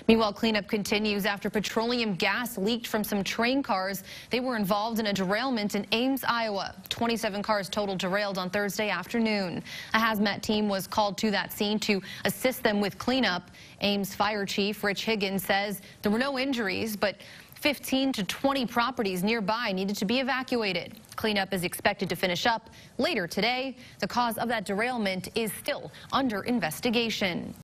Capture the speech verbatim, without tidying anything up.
Meanwhile, cleanup continues after petroleum gas leaked from some train cars. They were involved in a derailment in Ames, Iowa. twenty-seven cars total derailed on Thursday afternoon. A hazmat team was called to that scene to assist them with cleanup. Ames Fire Chief Rich Higgins says there were no injuries, but fifteen to twenty properties nearby needed to be evacuated. Cleanup is expected to finish up later today. The cause of that derailment is still under investigation.